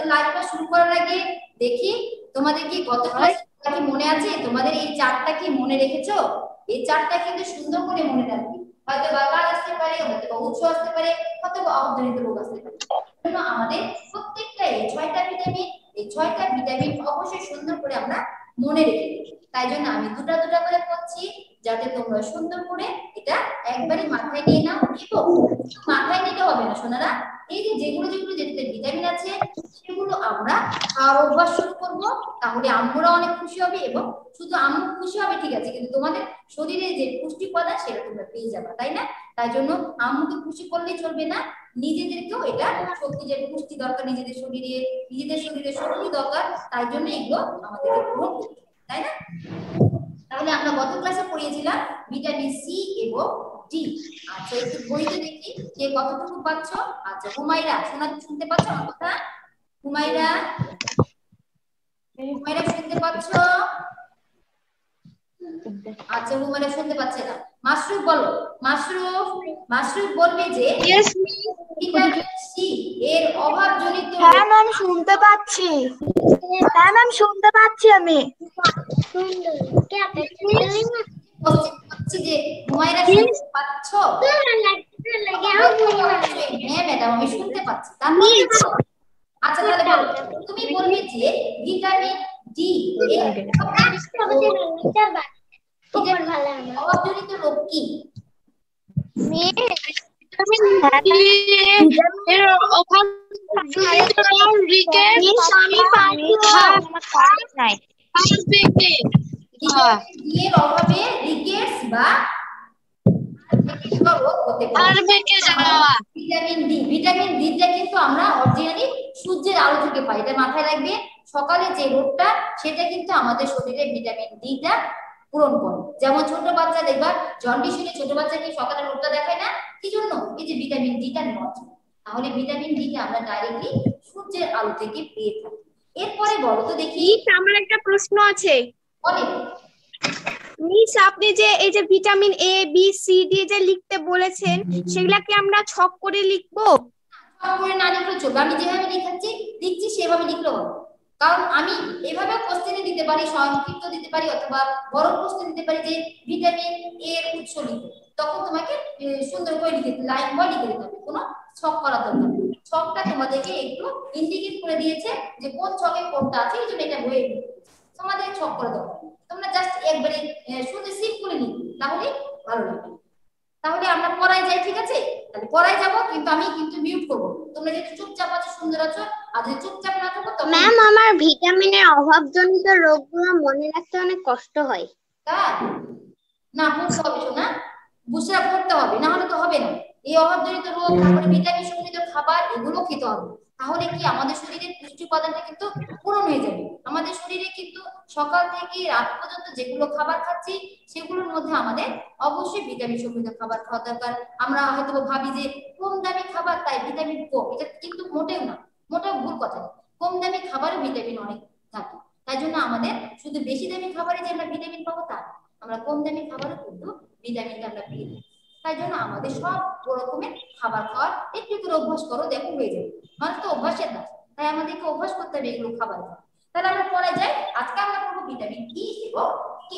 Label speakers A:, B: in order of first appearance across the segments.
A: লাইভটা শুরু করার আগে দেখি তোমাদের কি গত ক্লাসে কি মনে আছে, তোমাদের এই চার্টটা কি মনে রেখেছো? এই চার্টটা কিন্তু সুন্দর করে মনে রাখবে। হয়তো বা কাজ আসতে পারে, হয়তো বা উৎস আসতে পারে, হয়তো বা অবদানিত রোগ আসতে পারে। জন্য আমাদের প্রত্যেকটা এই 6টা ভিটামিন, এই 6টা ভিটামিন অবশ্যই সুন্দর করে আমরা মনে রেখে দিই। তাই জন্য আমি দুটা দুটা করে করছি, যাতে তোমরা সুন্দর করে এটা একবারই মাথায় নিয়ে নাও। এবং মাথায় নিতে হবে না সোনারা, এই যে যেগুলো যেগুলো যেটাতে ভিটামিন আছে সেগুলো আমরা খাওয়ার অভ্যাস শুরু করব। তাহলে আম্মুরা অনেক খুশি হবে, এবং শুধু আম্মু খুশি হবে ঠিক আছে, কিন্তু তোমাদের শরীরে যে পুষ্টি উপাদান সেটা তোমরা পেয়ে যাবে, তাই না? তাই জন্য আম্মুকে খুশি করলেই চলবে না, নিজেদেরকেও এটা শক্তি, যে পুষ্টি দরকার নিজেদের শরীরে, নিজেদের শরীরে শক্তি দরকার, তাই জন্য এগুলো আমাদেরকে পূরণ করতে হবে, তাই না? তাহলে আমরা গত ক্লাসে পড়িয়েছিলাম ভিটামিন সি এবং ডি। আচ্ছা, একটু বইতে দেখি কে কতটুকু পাচ্ছ। আচ্ছা, হুমায়রা শুনতে পাচ্ছ আমার কথা? হুমায়রা, হুমায়রা শুনতে পাচ্ছ? আচ্ছা, হুমায়রা শুনতে পাচ্ছে না। মাশরুফ বলো, মাশরুফ, মাশরুফ বলবে যে ভিটামিন সি এর অভাবজনিত।
B: হ্যাঁ ম্যাম শুনতে পাচ্ছি, হ্যাঁ ম্যাম শুনতে পাচ্ছি আমি।
A: বলছি যে হুমায়রা শুনতে পাচ্ছ? হ্যাঁ ম্যাডাম, আমি শুনতে পাচ্ছি। তারপর আচ্ছা, তাহলে বলো, তুমি বলবে যে ভিটামিন ডি এর অভাবজনিত রোগ কি? এর অভাবে রিকেটস বা রোগ হতে পারে। ভিটামিন ডি, ভিটামিন ডিটা কিন্তু আমরা অরিজিনালি সূর্যের আলো থেকে পাই, এটা মাথায় রাখবে। সকালে যে রোদটা, সেটা কিন্তু আমাদের শরীরে ভিটামিন ডিটা পূরণ করে। যেমন ছোট বাচ্চা দেখবা জন্ডিস হলে ছোট বাচ্চাকে সকালে রোদটা দেখায় না, কি জন্য? এই যে ভিটামিন ডিটা নেওয়ার জন্য। তাহলে ভিটামিন ডিটা আমরা ডাইরেক্টলি সূর্যের আলো থেকে পেয়ে থাকি। এরপরে বলো তো দেখি,
B: আমার একটা প্রশ্ন আছে।
A: অনেক
B: মিস, আপনি যে এই যে vitamin A B C D যে লিখতে বলেছেন, সেগুলা কি আমরা ছক করে লিখবো?
A: করে না লিখলে চলবে, আমি যেভাবে লিখছি সেভাবে লিখলেও হবে। কারণ আমি এভাবে কোশ্চেনে দিতে পারি, সংক্ষিপ্ত দিতে পারি, অথবা বড় প্রশ্ন দিতে পারি যে ভিটামিন এর উৎস লিখো, তখন তোমাকে সুন্দর করে লিখে লাইন বয় লিখে দিতে হবে, কোনো ছক করার দরকার নেই। ছকটা তোমাদেরকে একটু ইন্ডিকেট করে দিয়েছে যে কোন ছকে কোনটা আছে, এই জন্য এটা বইয়ে তোমাদের ছক করে দরকার নেই। তোমরা জাস্ট একবারে শুধু সিম্পলি লিখো, তাহলে ভালো লাগবে। তাহলে আমরা পড়ায় যাই, ঠিক আছে? তাহলে পড়ায় যাব, কিন্তু আমি কিন্তু মিউট করব। তোমরা যদি চুপচাপ আছো সুন্দর আছো, আর যদি চুপচাপ না থাকো তখন
C: ম্যাম, আমার ভিটামিনের অভাবজনিত রোগগুলো মনে রাখতে অনেক কষ্ট হয়।
A: তাই না, পড়তে হবে শোনা, বুঝরা পড়তে হবে, না হলে তো হবে না। এই অভাবজনিত রোগ, তারপরে ভিটামিন সমৃদ্ধ খাবার এগুলো খেতে হবে। তাহলে কি আমাদের শরীরে পুষ্টি উপাদানটা কিন্তু পূরণ হয়ে যাবে। আমাদের শরীরে কিন্তু সকাল থেকে রাত পর্যন্ত যেগুলো খাবার খাচ্ছি সেগুলোর মধ্যে আমাদের অবশ্যই ভিটামিন সমৃদ্ধ খাবার খাওয়া দরকার। আমরা হয়তো ভাবি যে কম দামি খাবার তাই ভিটামিন কম, এটা কিন্তু মোটেও না, মোটেও ভুল কথা। কম দামি খাবারে ভিটামিন অনেক থাকে, তাই জন্য আমাদের শুধু বেশি দামি খাবারে যে আমরা ভিটামিন পাবো তা না, আমরা কম দামি খাবারে কিন্তু ভিটামিনটা আমরা পেয়ে থাকি। তাই জন্য আমাদের সব রকমের খাবার খাওয়ার একটু করে অভ্যাস করো, দেখো হয়ে যাবে। মানুষ তো অভ্যাসের কাজ, তাই আমাদেরকে অভ্যাস করতে হবে এগুলো খাবার খাওয়া। তাহলে আমরা পরে যাই, আজকে আমরা পড়বো ভিটামিন ই এবং কে।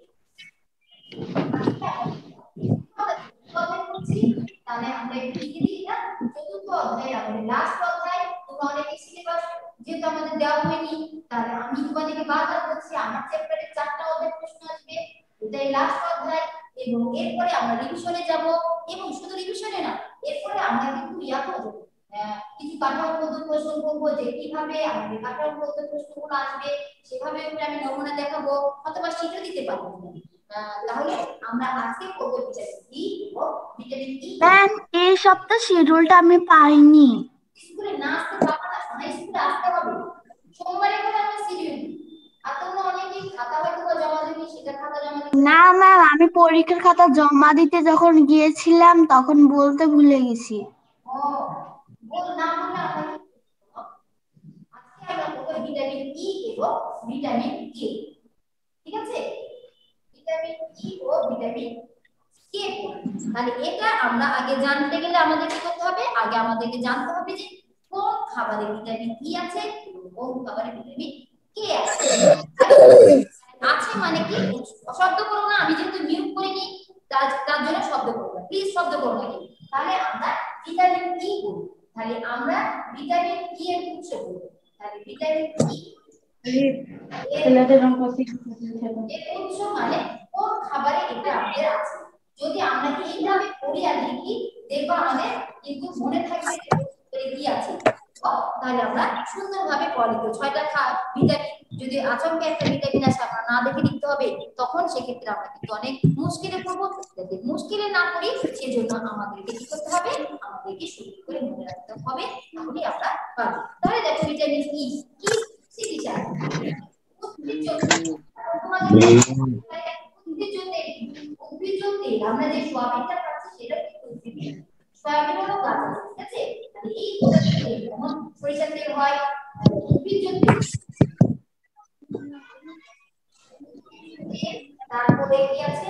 A: তাহলে আমরা একটু লিখে দিই না, চতুর্থ অধ্যায় আমাদের লাস্ট অধ্যায়। তোমরা অনেকে সিলেবাস যেহেতু আমাদের দেওয়া হয়নি, তাহলে আমি তোমাদেরকে বারবার বলছি আমার চ্যাপ্টারে 4টা অধ্যায় প্রশ্ন আসবে, এটাই লাস্ট অধ্যায়। এবং এরপরে আমরা রিভিশনে যাব, এবং শুধু রিভিশনে না, এরপরে আমরা কিন্তু ইয়া করব, কিছু কাঠামো পদ্ধতি প্রশ্ন করবো, যে কিভাবে আমাদের কাঠামো পদ্ধতি প্রশ্নগুলো আসবে সেভাবে আমি নমুনা দেখাবো, অথবা শিখে দিতে পারবো। তাহলে আমরা আজকে পড়বো ভিটামিন ডি এবং ভিটামিন ই।
B: ম্যাম, এই সপ্তাহ শিডিউলটা আমি পাইনি।
A: স্কুলে না আসতে পারবো না, না স্কুলে আসতে হবে। সোমবারে করে আমরা শিডিউল দিই, আর তোমরা অনেকেই খাতা হয়তো জমা দেবে, সেটা খাতা জমা দিতে
B: না ম্যাম, আমি পরীক্ষার খাতা জমা দিতে যখন গিয়েছিলাম তখন বলতে ভুলে গেছি।
A: ও বল না বললে আমরা আজকে আমরা পড়বো ভিটামিন ই এবং ভিটামিন কে, ঠিক আছে? ভিটামিন ই ও ভিটামিন কে। তাহলে এটা আমরা আগে জানতে গেলে আমাদের কি করতে হবে, আগে আমাদেরকে জানতে হবে যে কোন খাবারে ভিটামিন ই আছে এবং কোন খাবারে ভিটামিন কে আছে। আছে মানে কি, শব্দ করো না, আমি যেহেতু মিউট করিনি তার জন্য শব্দ করবো না, প্লিজ শব্দ করো না। তাহলে আমরা ভিটামিন ই বলবো, তাহলে আমরা ভিটামিন ই এর উৎস বলবো। তাহলে ভিটামিন ই এর উৎস মানে কোন খাবারে এটা আমাদের আছে। যদি আমরা এইভাবে পড়ি আর লিখি দেখবা আমাদের কিন্তু মনে থাকবে কি আছে, তাহলে আমরা সুন্দরভাবে পড়ি। ছয়টা ভিটামিন যদি আচমকে একটা ভিটামিন আসে আমরা না দেখে লিখতে হবে, তখন সেক্ষেত্রে আমরা কিন্তু অনেক মুশকিলে পড়বো। যাতে মুশকিলে না পড়ি সেজন্য আমাদেরকে কি করতে হবে, আমাদেরকে সুন্দর করে মনে রাখতে হবে, তাহলে আমরা পারবো। তাহলে দেখো ভিটামিন ই কি সিটিচার উদ্ভিজ্জ তেল, আমরা যে সোয়াবিনটা খাচ্ছি সেটা কিন্তু উদ্ভিজ্জ, সোয়াবিন হলো গাছের, ঠিক আছে। তাহলে এই তেল যেমন সরিষার তেল হয়, উদ্ভিজ্জ তেল। তারপরে কি আছে,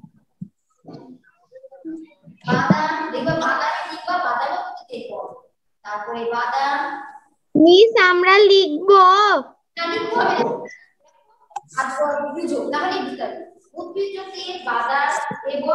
A: বাদাম, দেখবা বাদামে লিখবা বাদামও কিন্তু তেল পাওয়া। তারপরে বাদাম
C: মিস আমরা লিখবো
A: না, লিখতে হবে না, তারপর বুঝো তাহলে ভিটামিন উদ্ভিজ্জ তেল, বাদাম এবং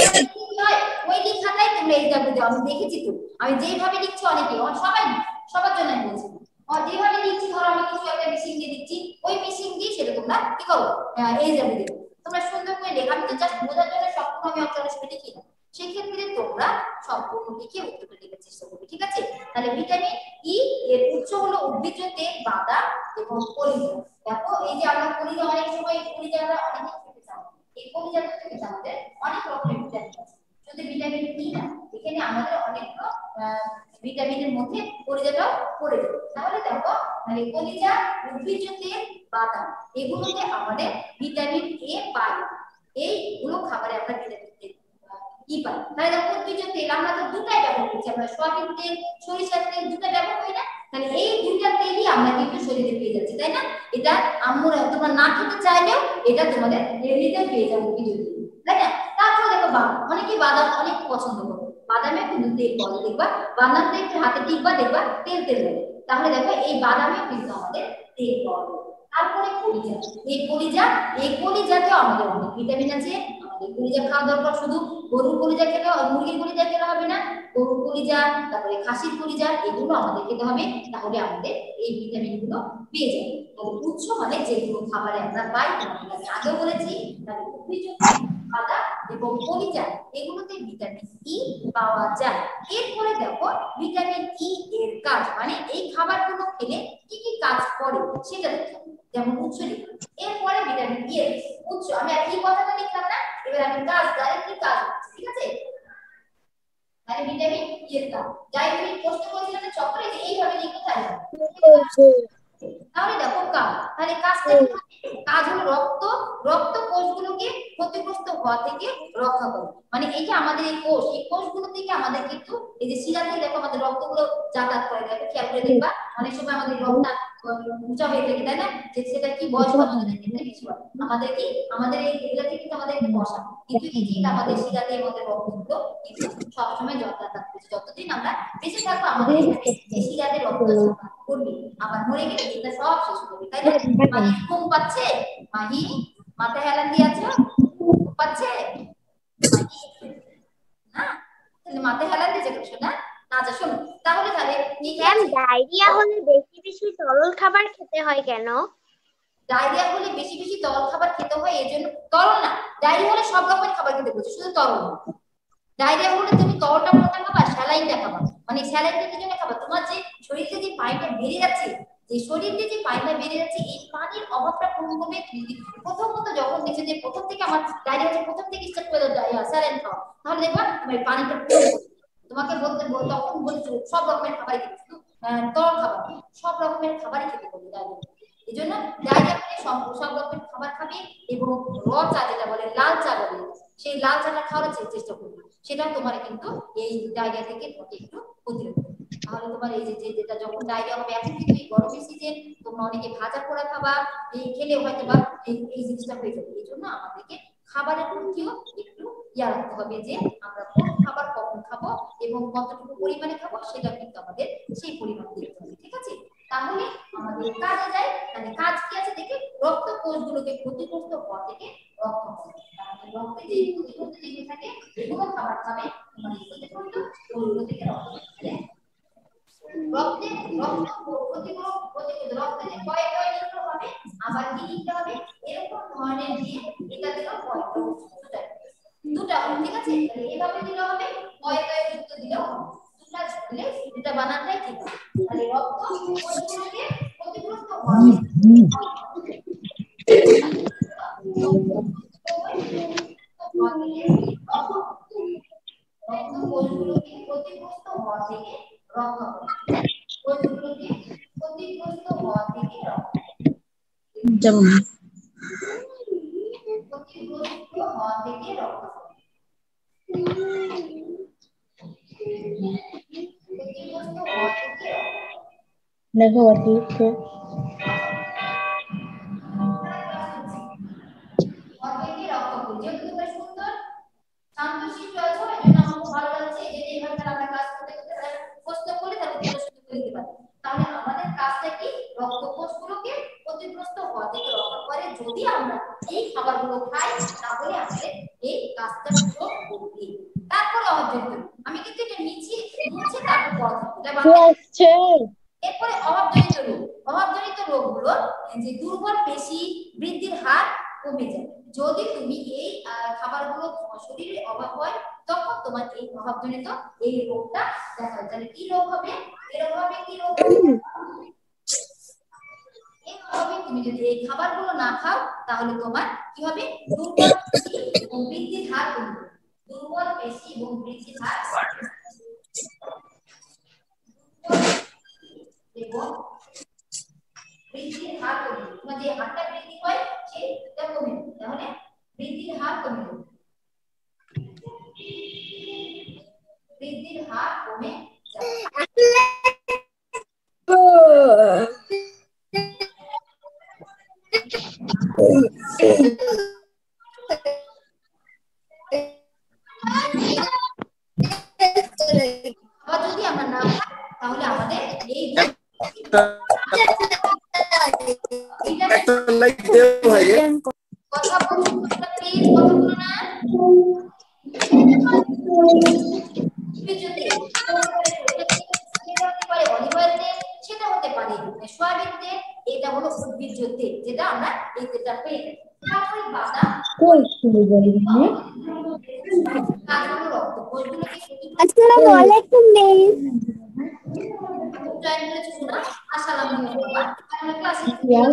A: ওই লেখাটাই তোমরা এইভাবে দাও। আমি দেখেছি তো, আমি যেভাবে লিখছি অনেকে সবাই সবার জন্য বলছি, যেভাবে লিখছি ধরো আমি কিছু একটা মেশিন দিয়ে দিচ্ছি, ওই মেশিন দিয়ে সেটা তোমরা কি করো এই যাবে দেবো। তোমরা সুন্দর করে লেখা, আমি তো জাস্ট বোঝার জন্য সম্পূর্ণ আমি অক্ষর হিসেবে লিখি না, সেক্ষেত্রে তোমরা সম্পূর্ণ লিখে উত্তরটা লেখার চেষ্টা করবে, ঠিক আছে। তাহলে ভিটামিন ই এর উৎস হলো উদ্ভিজ্জ তেল, বাদাম এবং কলিজা। দেখো এই যে আমরা কলিজা অনেক সময় কলিজা আমরা অনেক খেতে চাই, এই কলিজা থেকে আমাদের অনেক রকমের ভিটামিন আছে। শুধু ভিটামিন ই না, এখানে আমাদের অনেকগুলো ভিটামিনের মধ্যে কলিজাটাও পড়ে যায়। তাহলে দেখো মানে কলিজা, উদ্ভিজ্জ তেল, বাদাম এগুলোতে আমাদের ভিটামিন এ পাই, এইগুলো খাবারে আমরা ভিটামিন ই পাই। তাহলে দেখো উদ্ভিজ্জ তেল আমরা তো দুটাই ব্যবহার করছি, আমরা সয়াবিন তেল, সরিষার তেল দুটা ব্যবহার করি না, তাহলে এই দুইটা তেলই আমরা কিন্তু শরীরে পেয়ে যাচ্ছি, তাই না। এটা আমরা তোমরা না খেতে চাইলেও এটা তোমাদের এমনিতে পেয়ে যাবে উদ্ভিজ্জ তেল, তাই না। তারপর দেখো বাদাম, অনেকে বাদাম অনেক পছন্দ করে, বাদামে কিন্তু তেল পাওয়া যায়, দেখবা বাদামটা একটু হাতে টিপবা দেখবা তেল তেল লাগে, তাহলে দেখো এই বাদামে কিন্তু আমাদের তেল পাওয়া যায়। তারপরে কলিজা, এই কলিজাতেও আমাদের অনেক ভিটামিন আছে। আমাদের কলিজা খাওয়া দরকার, শুধু গরুর কলিজা খেলে মুরগির কলিজা খেলে হবে না, গরুর কলিজা তারপরে খাসির কলিজা এগুলো আমাদের খেতে হবে, তাহলে আমাদের এই ভিটামিন গুলো পেয়ে যাবে। উৎস মানে যেগুলো খাবারে আমরা পাই, আমি আগেও বলেছি, তাহলে উদ্ভিজ্জ পাতা এবং কলিজা এগুলোতে ভিটামিন ই পাওয়া যায়। এরপরে দেখো ভিটামিন ই এর কাজ, মানে এই খাবারগুলো খেলে কি কি কাজ করে সেটা দেখো, যেমন উৎস লিখলাম, এরপরে ভিটামিন ই এর উৎস, আমি আর কি কথাটা লিখলাম না, এবার আমি কাজ ডাইরেক্টলি কাজ, ঠিক আছে। মানে ভিটামিন ই এর কাজ, যাই তুমি প্রশ্ন করেছিলে না চক্রে যে এইভাবে লিখতে থাকবে, তাহলে দেখো কাজ, তাহলে কাজটা কি, কাজ হলো রক্ত কোষগুলোকে ক্ষতিগ্রস্ত হওয়া থেকে রক্ষা করে। মানে এই যে আমাদের এই কোষগুলো থেকে আমাদের কিন্তু এই যে শিরা থেকে দেখো আমাদের রক্তগুলো যাতায়াত করে, দেখো খেয়াল করে দেখবা অনেক সময় আমাদের রক্তটা উঁচা হয়ে থাকে, তাই না, যে সেটা কি বয়স বাড়ানোর ক্ষেত্রে বেশি হয়, আমাদের কি আমাদের এই এগুলাতে কিন্তু আমাদের বসা, কিন্তু এই যে আমাদের শিরাতে আমাদের রক্তগুলো কিন্তু সবসময় যাতায়াত করছে, যতদিন আমরা বেঁচে থাকবো আমাদের এই শিরাতে রক্ত করবে, আবার মরে গেলে এটা সব শেষ করবে, তাই না। মাহি ঘুম পাচ্ছে, মাহি মাথায় হেলান দিয়ে আছে, ঘুম পাচ্ছে মাহি না, তাহলে মাথায় হেলান দিয়েছে কিছু না। আচ্ছা শোনো তাহলে
C: ম্যাম ডায়রিয়া হলে বেশি বেশি তরল খাবার খেতে হয় কেন?
A: ডায়রিয়া হলে বেশি বেশি তরল খাবার খেতে হয় এজন্য, তরল না, ডায়রিয়া হলে সব রকমের খাবার খেতে বলছে, শুধু তরল না। ডায়রিয়া হলে তুমি তরলটা কোনটা খাবা, স্যালাইনটা খাবা, মানে স্যালাইনটা কি জন্য খাবা, তোমার যে শরীরে যে পানিটা বেরিয়ে যাচ্ছে, যে শরীরে যে পানিটা বেরিয়ে যাচ্ছে এই পানির অভাবটা পূরণ করবে। প্রথমত যখন দেখছে যে প্রথম থেকে আমার ডায়রিয়া হচ্ছে, প্রথম থেকে স্টার্ট করে দাও স্যালাইন খাওয়া, তাহলে দেখবা তোমার পানিটা পূরণ করবে। তোমাকে তখন বলছো সব রকমের খাবারই খেতে, শুধু তরল খাবার সব রকমের খাবারই খেতে বলবে ডায়রিয়া। এই জন্য ডায়রিয়া হলে সব রকমের খাবার খাবে এবং চা যেটা বলে লাল চা বলে, সেই লাল চাটা খাওয়ার চেষ্টা করবে, সেটা তোমার কিন্তু এই ডায়রিয়া থেকে তোমাকে একটু প্রতিরোধ করবে। তাহলে তোমার এই যে যেটা যখন ডায়রিয়া হবে, এখন কিন্তু এই গরমের সিজন তোমরা অনেকে ভাজা পোড়া খাবার এই খেলে হয়তো বা এই জিনিসটা হয়ে যাবে, এই জন্য আমাদেরকে খাবারের প্রতিও একটু ইয়া রাখতে হবে যে আমরা কোন খাবার কখন খাবো এবং কতটুকু পরিমাণে খাবো সেটা কিন্তু আমাদের সেই পরিমাণ দেখতে হবে, ঠিক আছে? তাহলে আমাদের কাজে যায়, মানে কাজ কি আছে দেখে রক্ত কোষগুলোকে ক্ষতিগ্রস্ত হওয়া থেকে রক্ষা করে। তাহলে রক্তে যে ক্ষতিগ্রস্ত জিনিস থাকে এগুলো খাবার খাবে, মানে ক্ষতিগ্রস্ত কোষগুলো থেকে রক্ষা করে। রক্তে রক্ত রক্তে যে কয় কয় লিখতে হবে, আবার কি লিখতে হবে, এরকম ধরনের দিয়ে এটা দিলেও দুটা হবে, ঠিক আছে? তাহলে এভাবে দিলে হবে, কয় কয় যুক্ত দিলেও হবে, দুটা দিলে দুটা বানানটাই ঠিক হবে। তাহলে রক্ত কোষগুলোকে ক্ষতিগ্রস্ত হবে, রক্ত কোষগুলোকে ক্ষতিগ্রস্ত হওয়া থেকে রক্ষা করে, কোষগুলোকে ক্ষতিগ্রস্ত হওয়া থেকে রক্ষা
D: যেমন
A: ক্ষতিগ্রস্ত হওয়া থেকে রক্ষা করে, ক্ষতিগ্রস্ত হওয়া থেকে রক্ষা করে।
D: দেখো অতিরিক্ত
A: অর্ধেকে রক্ষা করি, যেহেতু তোমরা সুন্দর শান্তশিষ্ট আছো, এই জন্য আমার খুব ভালো লাগছে যে এইভাবে আমরা ক্লাস করতে করতে প্রশ্ন করলে তাহলে তোমরা সুন্দর করে দিতে পারবে। তাহলে আমাদের কাজটা কি, রক্ত কোষগুলোকে ক্ষতিগ্রস্ত হওয়া থেকে রক্ষা করে। যদি আমরা এই খাবারগুলো খাই তাহলে আমাদের এই কাজটা পুরো করবে। তারপরে অবজেক্টিভ, আমি কিন্তু এটা নিচে মুছে তারপর পড়া থাকবে, এটা বাংলা। এরপরে অভাবজনিত রোগ, অভাবজনিত রোগগুলো যে দুর্বল পেশি বৃদ্ধির হার কমে যায়। যদি তুমি এই খাবারগুলো শরীরে অভাব হয় তখন তোমার এই অভাবজনিত এই রোগটা দেখা যায়। তাহলে কি রোগ হবে, এরকম হবে, কি রোগ হবে, এইভাবে তুমি যদি এই খাবারগুলো না খাও তাহলে তোমার কি হবে, দুর্বল পেশি এবং বৃদ্ধির হার কমবে, দুর্বল পেশি এবং বৃদ্ধির হার এবং বৃদ্ধির হার কমে, তোমার যে হারটা বৃদ্ধি হয় সেটা কমে, তাহলে বৃদ্ধির হার কমে, বৃদ্ধির হার কমে যাবে। আবার যদি আমরা না খাই তাহলে আমাদের এই কথা বলুন, প্লিজ কথা বলো না। সেটা হতে পারে সয়াবিন তেল, এটা হলো উদ্ভিজ্জ তেল যেটা আমরা এই তেলটা পেয়ে থাকি। তারপরে বাদাম, তারপরে রক্ত কোষগুলোকে
C: আসসালামু আলাইকুম মিস।
A: জয়েন করেছো না, আসসালামু আলাইকুম, আমরা ক্লাসে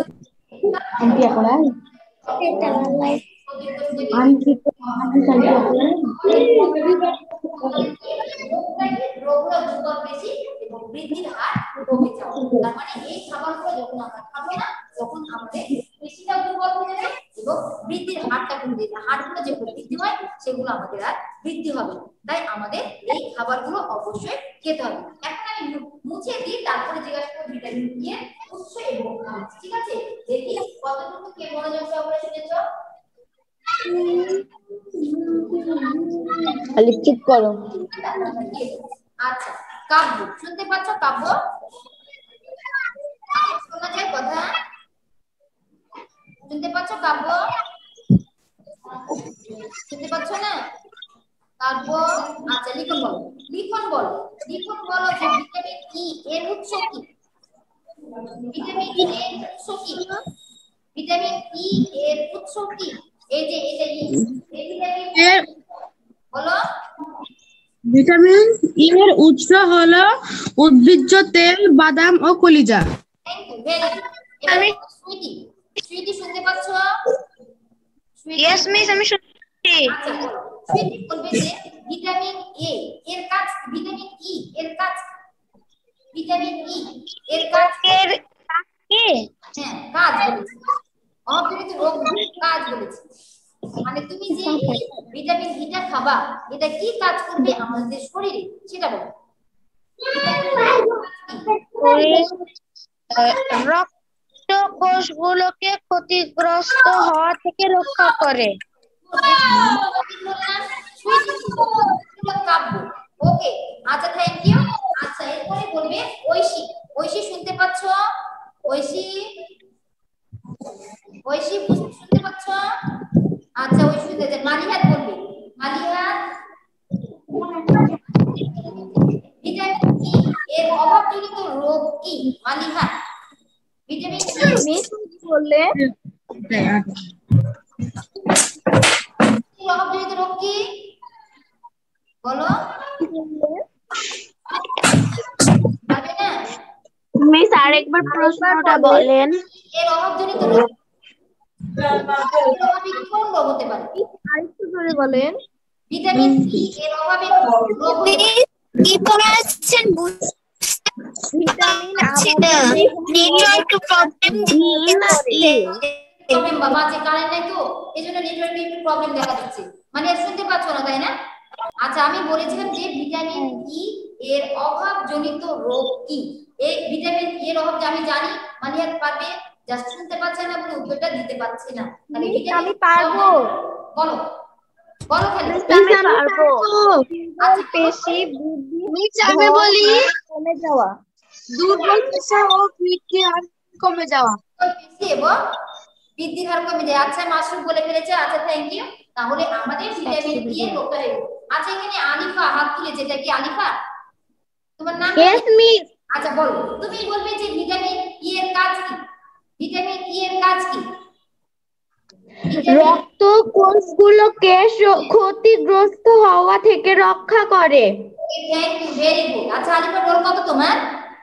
A: রোগগুলো দুর্বল পেশি এবং বৃদ্ধির হার কমে যাবে। তার মানে এই খাবারগুলো যখন আমরা খাবো না তখন আমাদের পেশিটা দুর্বল হয়ে যাবে এবং বৃদ্ধির হারটা কমে যাবে, হাড়গুলো যেগুলো বৃদ্ধি হয় সেগুলো আমাদের আর বৃদ্ধি হবে। তাই আমাদের এই খাবারগুলো অবশ্যই খেতে হবে। এখন আমি মুছে দিই, তারপরে জিজ্ঞাসা করব ভিটামিন ই এর উৎস এবং কাজ, ঠিক আছে? দেখি কতটুকু কে মনোযোগ সহকারে শুনেছো।
D: খালি চুপ করো।
A: আচ্ছা, কাব্য শুনতে পাচ্ছ? কাব্য শোনা যায় কথা, শুনতে পাচ্ছ? কাব্য শুনতে পাচ্ছ না? কাব্য আচ্ছা, লিখন বলো, লিখন বলো, লিখন বলো যে ভিটামিন ই এর উৎস কি, ভিটামিন ই এর উৎস কি, ভিটামিন ই এর উৎস কি, এই যে এটা ই, এই ভিটামিন বলো।
D: ভিটামিন ই এর উৎস হলো উদ্ভিজ্জ তেল, বাদাম ও কলিজা।
A: Thank you, very good. এবারে সুইটি, সুইটি শুনতে পাচ্ছ?
B: ইয়েস মিস, আমি শুনছি।
A: আচ্ছা বলো, সুইটি বলবে যে ভিটামিন এ এর কাজ, ভিটামিন ই এর কাজ, ভিটামিন ই এর কাজ
B: এর কি?
A: হ্যাঁ কাজ বলেছি, অভাবজনিত রোগ কাজ বলেছি। মানে তুমি যে ভিটামিন ইটা খাবা এটা কি কাজ করবে আমাদের শরীরে সেটা বলো।
B: রক্ত কোষগুলোকে ক্ষতিগ্রস্ত হওয়া থেকে রক্ষা করে।
A: কাব্য। ওকে, আচ্ছা থ্যাংক ইউ। আচ্ছা এরপরে বলবে ঐশী। ঐশী শুনতে পাচ্ছ? ঐশী, ঐশী শুনতে পাচ্ছ? আচ্ছা ঐশী শুনতে পাচ্ছে। মালিহাত বলবে। মালিহাত, ভিটামিন ই এর অভাবজনিত রোগ কি? মালিহাত, ভিটামিন ই
B: মিস বললে
A: অভাবজনিত রোগ কি বলো? পারবে না?
C: মিস আরেকবার প্রশ্নটা বলেন।
A: এর অভাবজনিত রোগ, এর অভাবে কোন রোগ হতে পারে?
B: আরেকটু জোরে বলেন।
A: ভিটামিন ই এর অভাবে রোগ হতে পারে।
C: কি পড়াচ্ছেন
B: ভিটামিন
C: নেটওয়ার্ক প্রবলেম
A: প্রবলেম বাবা, যে কারেন্ট নাই তো এইজন্য নেটওয়ার্কে একটু প্রবলেম দেখা দিচ্ছে। মানে শুনতে পাচ্ছ না তাই না? আচ্ছা আমি বলেছিলাম যে ভিটামিন ই এর অভাবজনিত রোগ কি? এই ভিটামিন ই এর অভাব যে আমি জানি, মানে আর পারবে, জাস্ট শুনতে পাচ্ছে না বলে উত্তরটা দিতে পারছি না। তাহলে
B: আমি পারবো।
A: বলো বলো খালি।
C: আমি পারবো।
A: আচ্ছা
B: পেশি বৃদ্ধি,
C: মিস আমি বলি
B: কমে যাওয়া।
C: দুর্বল পেশা ও বৃদ্ধি আর কমে যাওয়া।
A: বেশি এবং বৃদ্ধির হার কমে যায়। আচ্ছা মাশরুফ বলে ফেলেছে। আচ্ছা থ্যাংক ইউ। তাহলে আমাদের ভিটামিন ই এর রোগটা হয়ে গেল। আচ্ছা এখানে আলিফা হাত তুলেছে, এটা কি আলিফা? তোমার নাম কি?
B: Yes, miss.
A: আচ্ছা বলো, তুমি বলবে যে ভিটামিন ই এর কাজ কি? ভিটামিন ই এর কাজ কি?
B: রক্ত কোষগুলোকে ক্ষতিগ্রস্ত হওয়া থেকে রক্ষা করে।
A: Thank you, very good. আচ্ছা আলিফা রোল কত তোমার?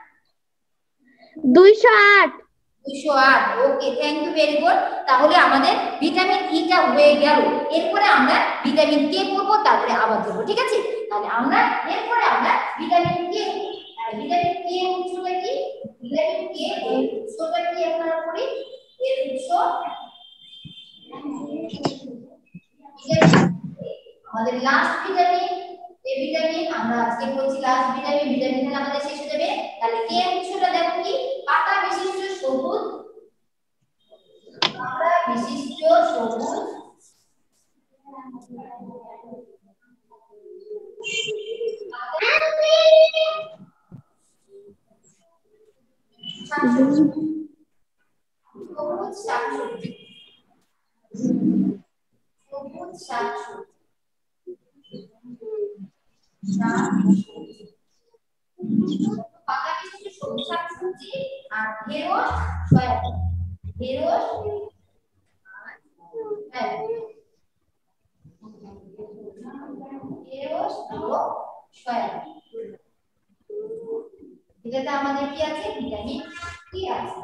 B: 208।
A: 208। Okay thank you, very good. তাহলে আমাদের ভিটামিন ই টা হয়ে গেল। এরপরে আমরা ভিটামিন কে করব, তারপরে আবার দেব, ঠিক আছে? তাহলে আমরা এরপরে আমরা ভিটামিন কে, ভিটামিন কে উৎসটা কি? ভিটামিন কে এর উৎসটা কি আমরা করি? এর উৎস আমাদের লাস্ট ভিটামিন, এ ভিটামিন আমরা আজকে বলছি লাস্ট ভিটামিন, ভিটামিন আমাদের শেষ হয়ে যাবে। তাহলে কে উৎসটা দেখো কি? পাতা বিশিষ্ট সবুজ, পাতা বিশিষ্ট সবুজ সবুজ শাকসবজি, সবুজ শাকসবজি, পাতা বিশিষ্ট সবুজ শাকসবজি আর ঢেঁড়স, সয়াবিন, ঢেঁড়স আর সয়াবিন, ঢেঁড়স এবং সয়াবিন। এটাতে আমাদের কি আছে? ভিটামিন কি আছে?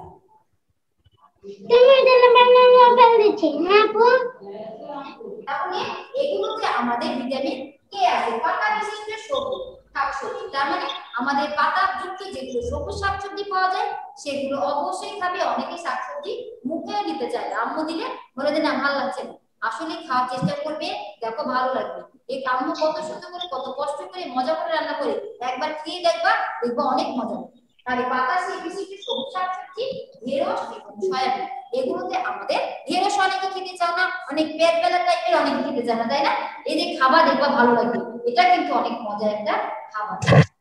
A: তাহলে এগুলোতে আমাদের ভিটামিন কে আছে। পাতা বিশিষ্ট সবুজ শাকসবজি, তার মানে আমাদের পাতা যুক্ত যেগুলো সবুজ শাকসবজি পাওয়া যায় সেগুলো অবশ্যই খাবে। অনেকে শাকসবজি মুখে নিতে চায়, আম্মু দিলে বলে যে না ভালো লাগছে না, আসলে খাওয়ার চেষ্টা করবে, দেখো ভালো লাগবে। এই আম্মু কত সুন্দর করে কত কষ্ট করে মজা করে রান্না করে, একবার খেয়ে দেখবা, দেখবা অনেক মজা। তাহলে পাতা বিশিষ্ট সবুজ শাকসবজি, ঢেঁড়স এবং সয়াবিন, এগুলোতে আমাদের ঢেঁড়স অনেকে খেতে চাও না, অনেক পেট বেলা টাইপের অনেকে খেতে চায় না, তাই না? এই যে খাবার দেখবা ভালো লাগবে, এটা কিন্তু অনেক মজার একটা খাবার।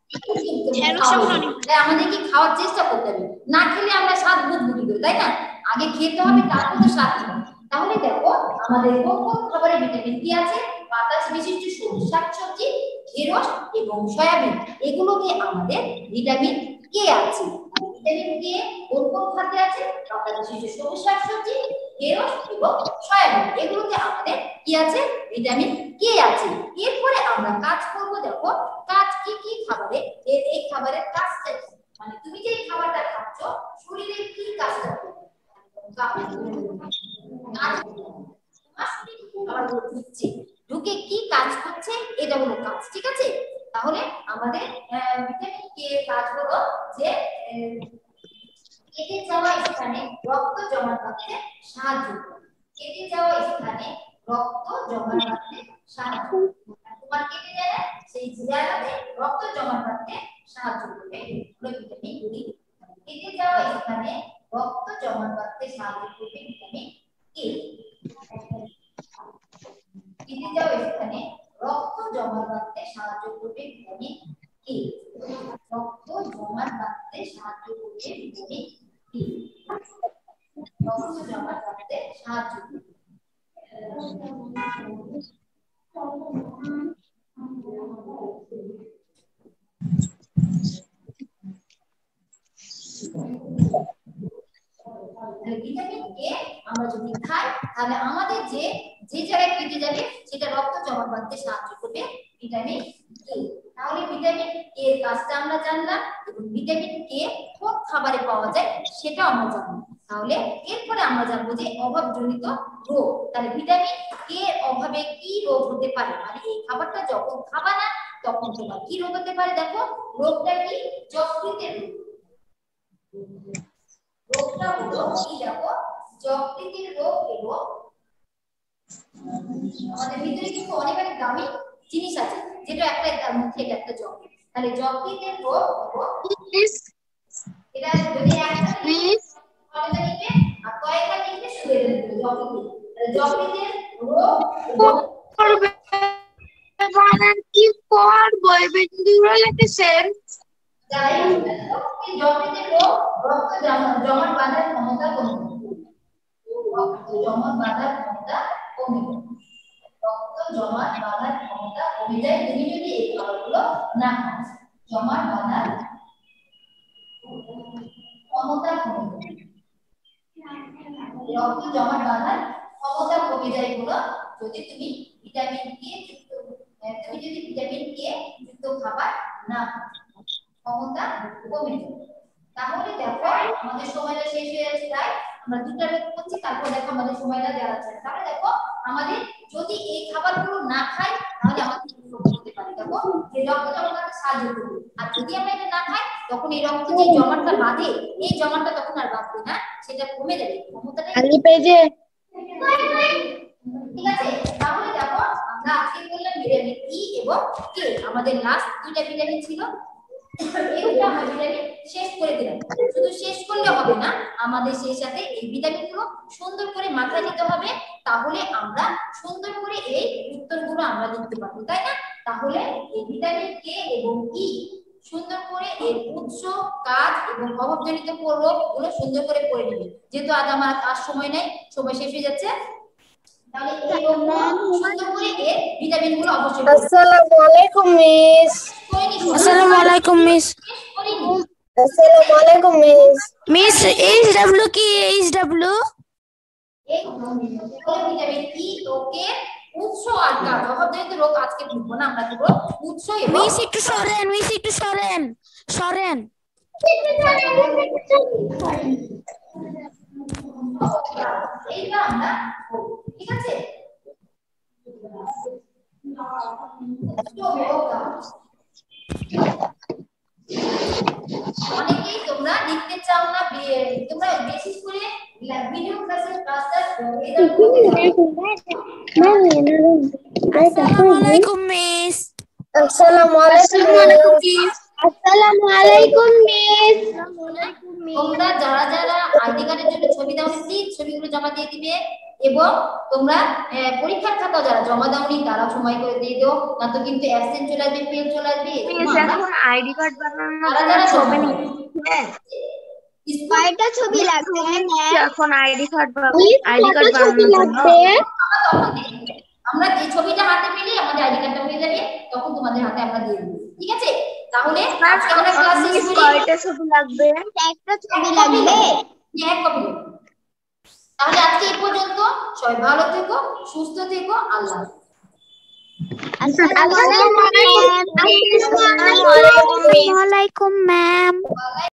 A: আমাদের কি খাওয়ার চেষ্টা করতে হবে, না খেলে আমরা স্বাদ বুঝবো কি করে, তাই না? আগে খেতে হবে তারপর তো স্বাদ হবে। তাহলে দেখো আমাদের কোন কোন খাবারে ভিটামিন কি আছে? পাতা বিশিষ্ট সবুজ শাকসবজি, ঢেঁড়স এবং সয়াবিন, এগুলোতে আমাদের ভিটামিন কে আছে। ভিটামিন কে কোন কোন খাদ্যে আছে? পাতা বিশিষ্ট সবুজ শাকসবজি, ঢেঁড়স এবং সয়াবিন, এগুলোতে আমাদের কি আছে? ভিটামিন কে আছে। এরপরে আমরা কাজ করব, দেখো কাজ কি কি খাবারে, এই খাবারের কাজটা কি, মানে তুমি যে খাবারটা খাচ্ছ শরীরে কি কাজটা করবে, ঢুকে কি কাজ করছে, এটা হলো কাজ, ঠিক আছে? তাহলে আমাদের ভিটামিন কে কাজ হলো যে কেটে যাওয়া স্থানে রক্ত জমা রাখতে সাহায্য করে। কেটে যাওয়া স্থানে রক্ত জমা রাখতে সাহায্য করে। তোমার কেটে যায় সেই জায়গাতে রক্ত জমা রাখতে সাহায্য করবে ভিটামিন ডি। কেটে যাওয়া স্থানে রক্ত জমা রাখতে সাহায্য করবে ভিটামিন কে। রক্ত জমাট বাঁধতে সাহায্য করবে। ভিটামিন এ আমরা যদি খাই তাহলে আমাদের যে জায়গায় কেটে যাবে সেটা রক্ত জমাট বাঁধতে সাহায্য করবে ভিটামিন এ। তাহলে ভিটামিন এ এর কাজটা আমরা জানলাম এবং ভিটামিন কে কোন খাবারে পাওয়া যায় সেটা আমরা জানলাম। তাহলে এরপরে আমরা জানবো যে অভাবজনিত রোগ। তাহলে ভিটামিন কে এর অভাবে কি রোগ হতে পারে, মানে এই খাবারটা যখন খাবা না তখন তোমার কি রোগ হতে পারে। দেখো রোগটা কি, যকৃতের রোগ। রোগটা হলো কি, দেখো যকৃতের রোগ। এবং আমাদের ভিতরে কিন্তু অনেক অনেক দামি জিনিস আছে যেটা একটা তার মধ্যে এটা একটা যকৃৎ। তাহলে যকৃতের রোগ এটা যদি একসাথে কয়টা লিখবে আর কয়টা লিখবে শুয়ে দেবে যকৃতের রোগ
C: করবে মানে কি করব এই ভিডিওগুলো লিখেছেন
A: যাই এই যকৃতের রোগ রক্ত জমাট বাঁধার ক্ষমতা কমে রক্ত জমাট বাঁধার ক্ষমতা কমে রক্ত জমাট বাঁধার ক্ষমতা কমে যায় তুমি যদি এই খাবারগুলো না খাও। জমাট বাঁধার ক্ষমতা কমে রক্ত জমাট বাঁধার ক্ষমতা কমে যায় হলো যদি তুমি ভিটামিন কে যুক্ত খাবার না ক্ষমতা কমে যায়। তাহলে দেখো আমাদের সময়টা শেষ হয়ে যাচ্ছে, তাই আমরা দুটো রোগ করছি, তারপর দেখো আমাদের সময়টা দেওয়া আছে। তাহলে দেখো আমাদের যদি এই খাবারগুলো না খাই তাহলে আমাদের কি রোগ হতে পারে। দেখো যে রক্ত জমাট সাহায্য করবে, আর যদি আমরা এটা না খাই তখন এই রক্ত যে জমাটটা বাঁধে এই জমাটটা তখন আর বাঁধবে না, সেটা কমে যাবে ক্ষমতাটা।
C: খালি পেজে
A: ঠিক আছে। তাহলে দেখো আমরা আজকে বললাম ভিটামিন ই এবং কে, আমাদের লাস্ট দুইটা ভিটামিন ছিল। এইটা আমরা ভিটামিন শেষ করে দিলাম। শুধু শেষ করলে হবে না, আমাদের সেই সাথে এই ভিটামিনগুলো সুন্দর করে মাথায় নিতে হবে, তাহলে আমরা সুন্দর করে এই উত্তরগুলো আমরা লিখতে পারবো, তাই না? তাহলে এই ভিটামিন কে এবং ই সুন্দর করে এর উৎস, কাজ এবং অভাবজনিত রোগগুলো সুন্দর করে পড়ে নেবে। যেহেতু আজ আমার আর সময় নেই, সময় শেষ হয়ে যাচ্ছে, তাহলে এই রোগগুলো সুন্দর করে এর ভিটামিনগুলো অবশ্যই পড়বে।
C: আসসালামু আলাইকুম মিস।
E: আসসালামু আলাইকুম মিস।
C: আসসালামু আলাইকুম মিস।
E: মিস এইচডব্লিউ কি? এইচডব্লিউ
A: এই ভিটামিন ই ও কে উৎস আর কাজ। অভাবজনিত রোগ আজকে লিখবো না, আমরা লিখবো উৎস এবং
E: মিস একটু সরেন, মিস একটু সরেন সরেন।
A: এইটা আমরা করব, ঠিক আছে? অনেকেই তোমরা লিখতে চাও না, তোমরা বেশি করে ভিডিও ক্লাসের ক্লাসটা
E: আসসালামু আলাইকুম মিস।
C: আসসালামু আলাইকুম মিস। আসসালামু আলাইকুম মিস।
A: তোমরা যারা যারা আইডি কার্ডের জন্য ছবি দাওনি প্লিজ ছবিগুলো জমা দিয়ে দিবে, এবং তোমরা পরীক্ষার খাতা যারা জমা দাওনি তারা সময় করে দিয়ে দাও, না তো কিন্তু অ্যাবসেন্ট চলে আসবে, ফেল চলে আসবে।
C: এখন আইডি কার্ড বানানোর
A: যারা যারা
C: ছবি
A: জমা
C: কয়টা ছবি লাগবে? এখন আইডি কার্ড বানানোর জন্য
A: আমরা যে ছবিটা হাতে পেলে আমাদের আইডি কার্ডটা হয়ে যাবে, তখন তোমাদের হাতে আমরা দিয়ে দেব, ঠিক আছে? তাহলে আজকে আমরা ক্লাস শেষ করি।
C: কয়টা ছবি লাগবে? একটা ছবি লাগবে।
A: এক কপি। তাহলে আজকে এই পর্যন্ত, সবাই ভালো থেকো, সুস্থ থেকো, আল্লাহ হাফেজ।
C: আসসালামু আলাইকুম।
E: আসসালামু আলাইকুম ম্যাম।